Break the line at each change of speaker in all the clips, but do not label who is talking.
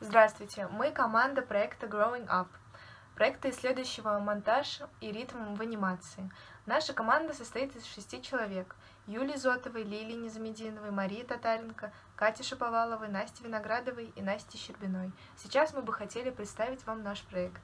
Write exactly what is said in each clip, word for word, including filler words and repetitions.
Здравствуйте, мы команда проекта Growing Up, проекта, исследующего монтаж и ритм в анимации. Наша команда состоит из шести человек. Юлии Зотовой, Лилии Незамединовой, Марии Татаренко, Кати Шаповаловой, Насти Виноградовой и Насти Щербиной. Сейчас мы бы хотели представить вам наш проект.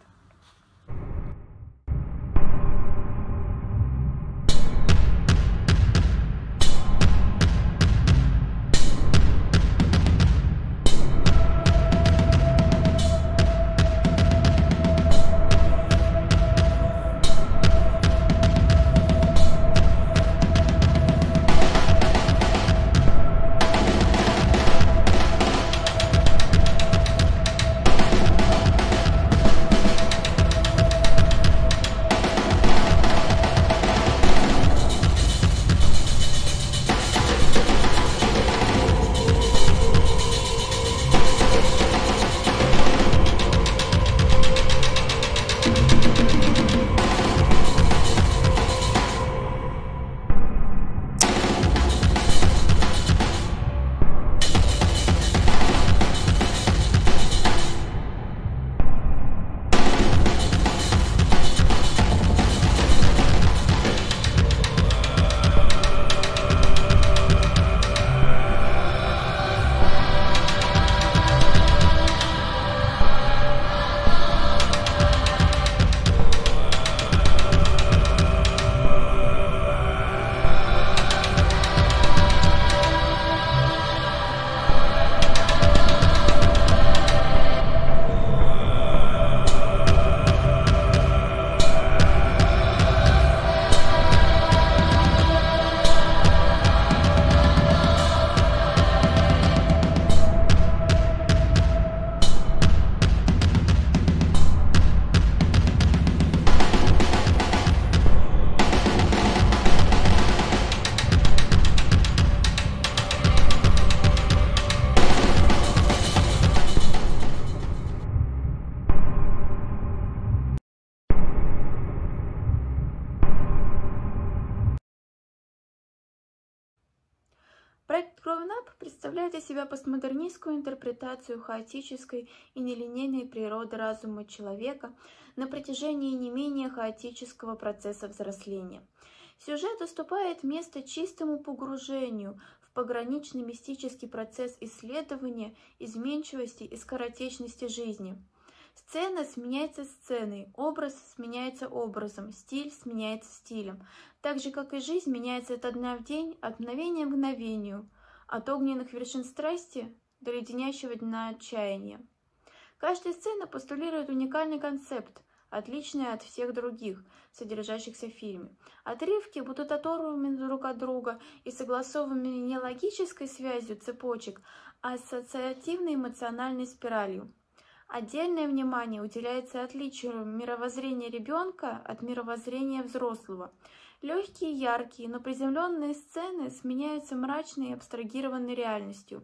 Проект Growing Up представляет из себя постмодернистскую интерпретацию хаотической и нелинейной природы разума человека на протяжении не менее хаотического процесса взросления. Сюжет уступает место чистому погружению в пограничный мистический процесс исследования изменчивости и скоротечности жизни. Сцена сменяется сценой, образ сменяется образом, стиль сменяется стилем, так же, как и жизнь меняется от дня в день, от мгновения к мгновению, от огненных вершин страсти до леденящего дна отчаяния. Каждая сцена постулирует уникальный концепт, отличный от всех других, содержащихся в фильме. Отрывки будут оторваны друг от друга и согласованы не логической связью цепочек, а ассоциативной эмоциональной спиралью. Отдельное внимание уделяется отличию мировоззрения ребенка от мировоззрения взрослого. Легкие, яркие, но приземленные сцены сменяются мрачной и абстрагированной реальностью.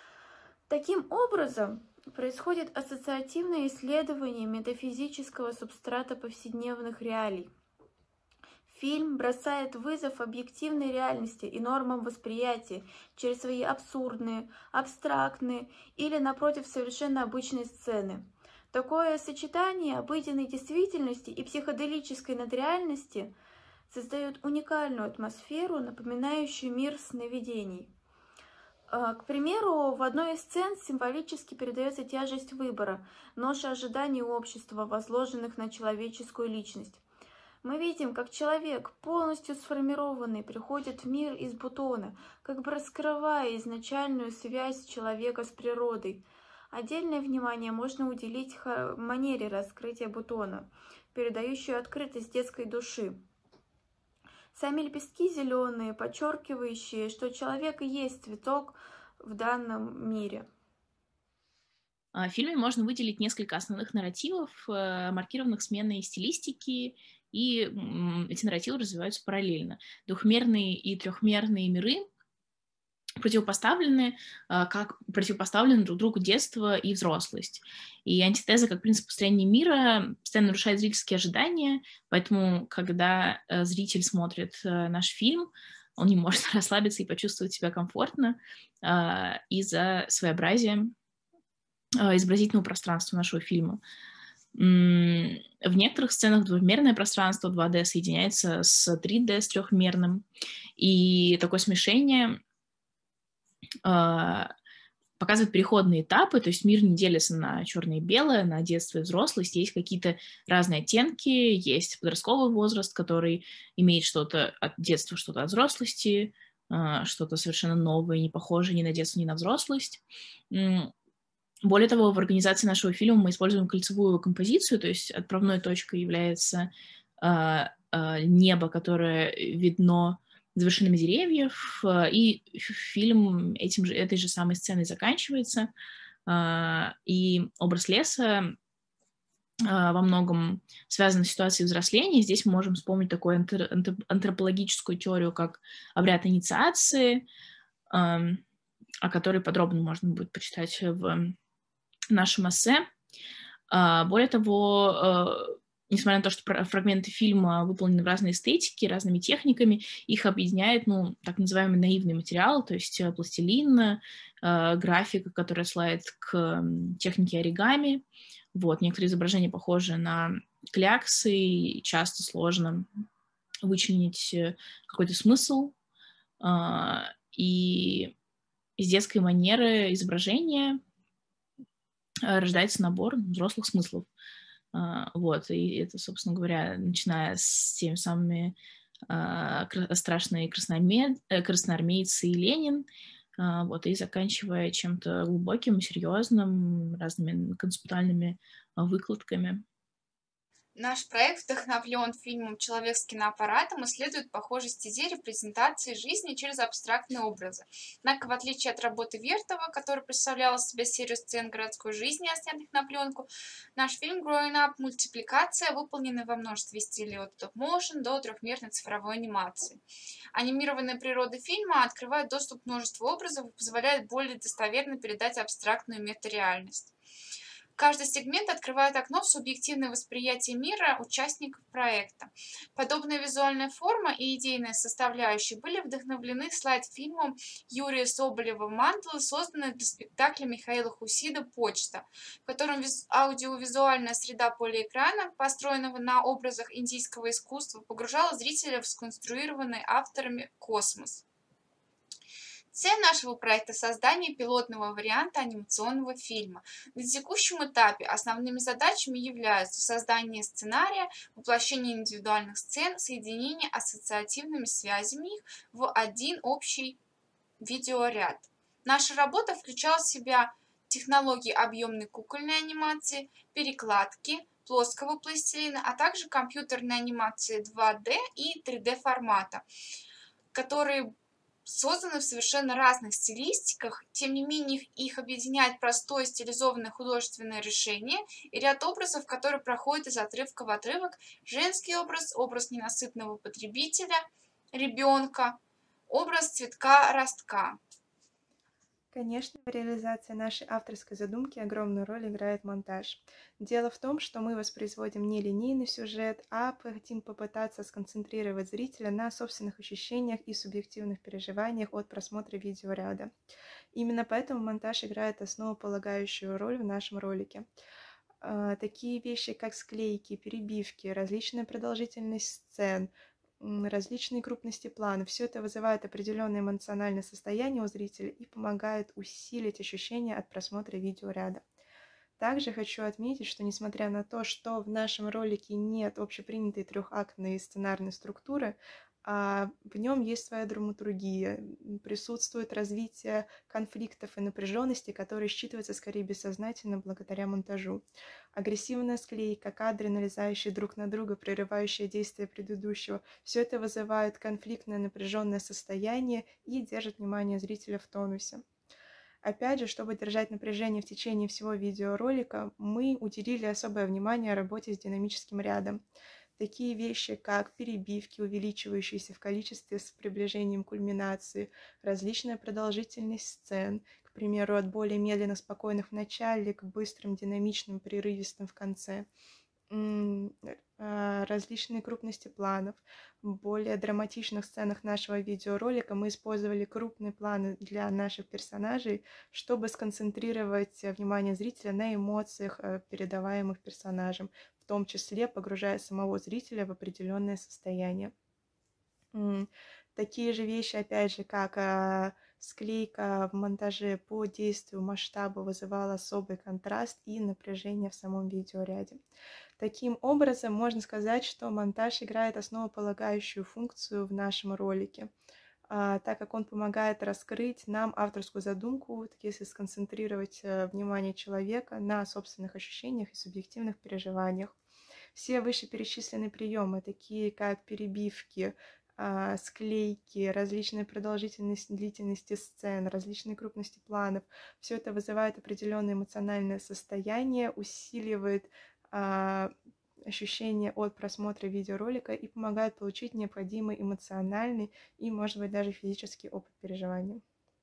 Таким образом, происходит ассоциативное исследование метафизического субстрата повседневных реалий. Фильм бросает вызов объективной реальности и нормам восприятия через свои абсурдные, абстрактные или, напротив, совершенно обычные сцены. Такое сочетание обыденной действительности и психоделической надреальности создает уникальную атмосферу, напоминающую мир сновидений. К примеру, в одной из сцен символически передается тяжесть выбора, ноша ожиданий общества, возложенных на человеческую личность. Мы видим, как человек, полностью сформированный, приходит в мир из бутона, как бы раскрывая изначальную связь человека с природой. Отдельное внимание можно уделить манере раскрытия бутона, передающей открытость детской души. Сами лепестки зеленые, подчеркивающие, что человек и есть цветок в данном мире.
В фильме можно выделить несколько основных нарративов, маркированных сменой стилистики, и эти нарративы развиваются параллельно. Двухмерные и трехмерные миры противопоставлены, как противопоставлены друг другу детство и взрослость. И антитеза как принцип построения мира постоянно нарушает зрительские ожидания, поэтому, когда зритель смотрит наш фильм, он не может расслабиться и почувствовать себя комфортно из-за своеобразия изобразительного пространства нашего фильма. В некоторых сценах двумерное пространство два дэ соединяется с три дэ, с трехмерным, и такое смешение показывает переходные этапы, то есть мир не делится на черное и белое, на детство и взрослость, есть какие-то разные оттенки, есть подростковый возраст, который имеет что-то от детства, что-то от взрослости, что-то совершенно новое, не похожее ни на детство, ни на взрослость. Более того, в организации нашего фильма мы используем кольцевую композицию, то есть отправной точкой является небо, которое видно за вершинами деревьев, и фильм этим же, этой же самой сценой заканчивается, и образ леса во многом связан с ситуацией взросления. Здесь мы можем вспомнить такую антропологическую теорию, как обряд инициации, о которой подробно можно будет почитать в нашем эссе. Более того, несмотря на то, что фрагменты фильма выполнены в разной эстетике, разными техниками, их объединяет, ну, так называемый наивный материал, то есть пластилин, графика, которая отсылает к технике оригами. Вот, некоторые изображения похожи на кляксы, и часто сложно вычленить какой-то смысл. И из детской манеры изображения рождается набор взрослых смыслов. Вот, и это, собственно говоря, начиная с теми самыми uh, страшные красноармейцы и Ленин, uh, вот, и заканчивая чем-то глубоким, серьезным, разными концептуальными uh, выкладками.
Наш проект вдохновлен фильмом «Человек с киноаппаратом» и следует похожей стезе репрезентации жизни через абстрактные образы. Однако, в отличие от работы Вертова, которая представляла из себя серию сцен городской жизни, снятых на пленку, наш фильм «Growing Up» — мультипликация, выполненная во множестве стилей от стоп-моушен до трехмерной цифровой анимации. Анимированная природа фильма открывает доступ к множеству образов и позволяет более достоверно передать абстрактную метареальность. Каждый сегмент открывает окно в субъективное восприятие мира участников проекта. Подобная визуальная форма и идейная составляющая были вдохновлены слайд-фильмом Юрия Соболева-Мантлы, созданной для спектакля Михаила Хусида «Почта», в котором аудиовизуальная среда полиэкрана, построенного на образах индийского искусства, погружала зрителя в сконструированный авторами космос. Цель нашего проекта — создание пилотного варианта анимационного фильма. На текущем этапе основными задачами являются создание сценария, воплощение индивидуальных сцен, соединение ассоциативными связями их в один общий видеоряд. Наша работа включала в себя технологии объемной кукольной анимации, перекладки, плоского пластилина, а также компьютерной анимации два дэ и три дэ формата, которые созданы в совершенно разных стилистиках, тем не менее их объединяет простое стилизованное художественное решение и ряд образов, которые проходят из отрывка в отрывок: женский образ, образ ненасытного потребителя, ребенка, образ цветка-ростка.
Конечно, в реализации нашей авторской задумки огромную роль играет монтаж. Дело в том, что мы воспроизводим не линейный сюжет, а хотим попытаться сконцентрировать зрителя на собственных ощущениях и субъективных переживаниях от просмотра видеоряда. Именно поэтому монтаж играет основополагающую роль в нашем ролике. Такие вещи, как склейки, перебивки, различная продолжительность сцен, различные крупности плана, все это вызывает определенное эмоциональное состояние у зрителя и помогает усилить ощущения от просмотра видеоряда. Также хочу отметить, что несмотря на то, что в нашем ролике нет общепринятой трехактной сценарной структуры, а в нем есть своя драматургия, присутствует развитие конфликтов и напряженности, которые считываются скорее бессознательно благодаря монтажу. Агрессивная склейка, кадры, налезающие друг на друга, прерывающие действия предыдущего, все это вызывает конфликтное напряженное состояние и держит внимание зрителя в тонусе. Опять же, чтобы держать напряжение в течение всего видеоролика, мы уделили особое внимание работе с динамическим рядом. Такие вещи, как перебивки, увеличивающиеся в количестве с приближением кульминации, различная продолжительность сцен, к примеру, от более медленно спокойных в начале к быстрым, динамичным, прерывистым в конце.
различные крупности планов. В более драматичных сценах нашего видеоролика мы использовали крупные планы для наших персонажей, чтобы сконцентрировать внимание зрителя на эмоциях, передаваемых персонажем, в том числе погружая самого зрителя в определенное состояние. Такие же вещи, опять же, как склейка в монтаже по действию масштаба вызывала особый контраст и напряжение в самом видеоряде. Таким образом, можно сказать, что монтаж играет основополагающую функцию в нашем ролике, так как он помогает раскрыть нам авторскую задумку, если сконцентрировать внимание человека на собственных ощущениях и субъективных переживаниях. Все вышеперечисленные приемы, такие как перебивки, склейки, различные продолжительности, длительности сцен, различные крупности планов, все это вызывает определенное эмоциональное состояние, усиливает а, ощущение от просмотра видеоролика и помогает получить необходимый эмоциональный и, может быть, даже физический опыт переживания.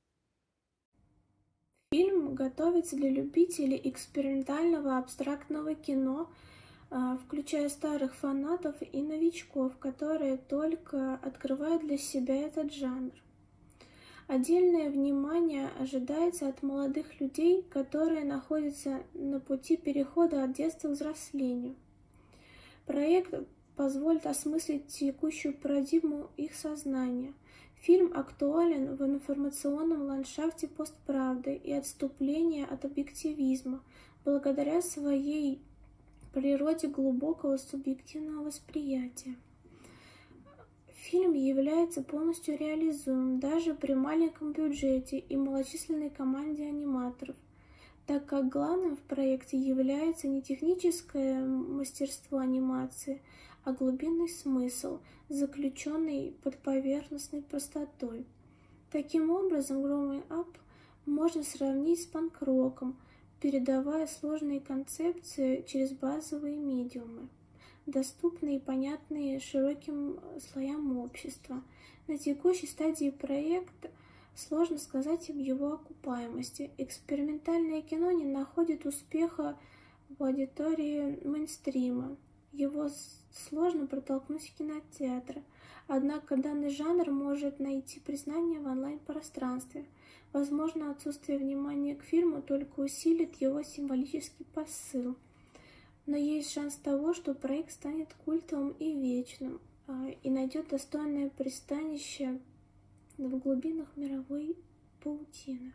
Фильм готовится для любителей экспериментального абстрактного кино, включая старых фанатов и новичков, которые только открывают для себя этот жанр. Отдельное внимание ожидается от молодых людей, которые находятся на пути перехода от детства к взрослению. Проект позволит осмыслить текущую парадигму их сознания. Фильм актуален в информационном ландшафте постправды и отступления от объективизма благодаря своей природе глубокого субъективного восприятия. Фильм является полностью реализуемым даже при маленьком бюджете и малочисленной команде аниматоров, так как главным в проекте является не техническое мастерство анимации, а глубинный смысл, заключенный под поверхностной простотой. Таким образом, Growing Up можно сравнить с панк-роком, передавая сложные концепции через базовые медиумы, доступные и понятные широким слоям общества. На текущей стадии проекта сложно сказать об его окупаемости. Экспериментальное кино не находит успеха в аудитории мейнстрима. Его сложно протолкнуть в кинотеатры. Однако данный жанр может найти признание в онлайн-пространстве. Возможно, отсутствие внимания к фильму только усилит его символический посыл. Но есть шанс того, что проект станет культовым и вечным, и найдет достойное пристанище в глубинах мировой паутины.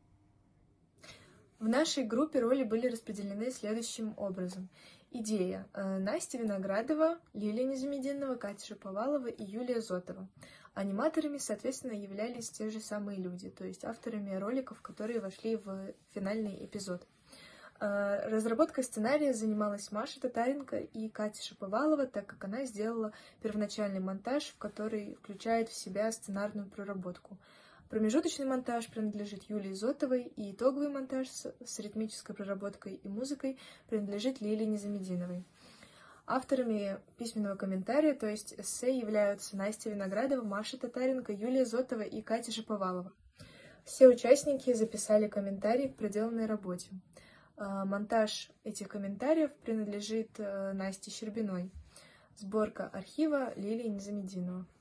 В нашей группе роли были распределены следующим образом. Идея. Настя Виноградова, Лилия Незамединова, Катя Шаповалова и Юлия Зотова. Аниматорами, соответственно, являлись те же самые люди, то есть авторами роликов, которые вошли в финальный эпизод. Разработкой сценария занималась Маша Татаренко и Катя Шаповалова, так как она сделала первоначальный монтаж, в который включает в себя сценарную проработку. Промежуточный монтаж принадлежит Юлии Зотовой, и итоговый монтаж с ритмической проработкой и музыкой принадлежит Лилии Незамединовой. Авторами письменного комментария, то есть эссе, являются Настя Виноградова, Маша Татаренко, Юлия Зотова и Катя Шаповалова. Все участники записали комментарии к проделанной работе. Монтаж этих комментариев принадлежит Насте Щербиной. Сборка архива Лилии Незамединова.